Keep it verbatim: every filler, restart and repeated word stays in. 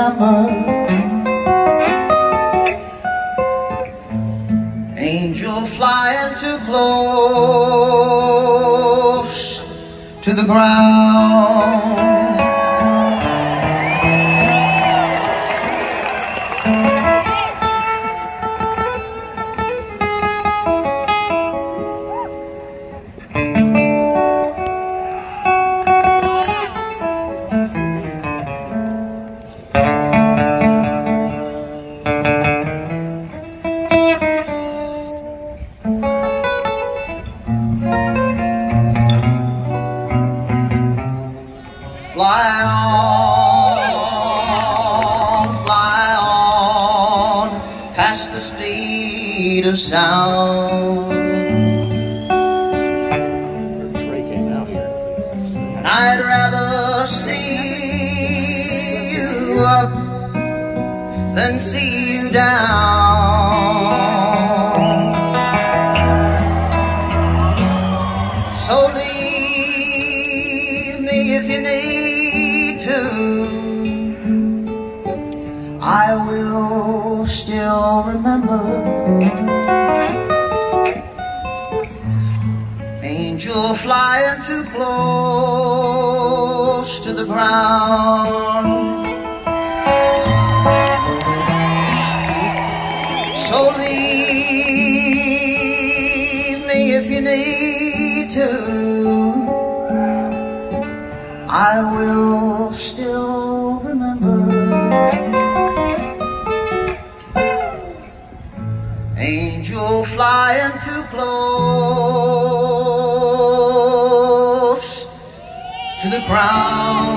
remember. Angel flying too close to the ground. Fly on, fly on, past the speed of sound. And I'd rather see you up than see you down. So leave me if you need to, I will still remember. Angel flying too close to the ground. So leave me if you need to, I will still remember. Angel flying too close to the ground.